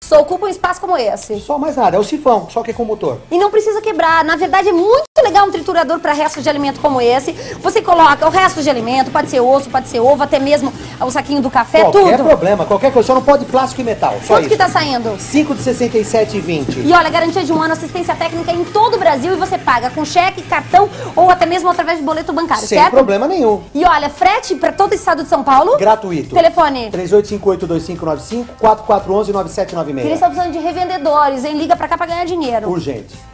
Só ocupa um espaço como esse. Só mais nada, é o sifão, só que é com motor. E não precisa quebrar. Na verdade, é muito legal um triturador para restos de alimento como esse. Você coloca o resto de alimento, pode ser osso, pode ser ovo, até mesmo o saquinho do café, Qualquer tudo. problema, qualquer coisa, só não pode plástico e metal, só Quanto isso. que tá saindo? 5 de 67,20. E olha, garantia de um ano, assistência técnica em todo o Brasil e você paga com cheque, cartão ou até mesmo através de boleto bancário, Sem certo? problema nenhum. E olha, frete para todo o estado de São Paulo. Gratuito. Telefone. 3858-2595, 4411-9796. Eles estão precisando de revendedores, hein? Liga pra cá pra ganhar dinheiro. Urgente.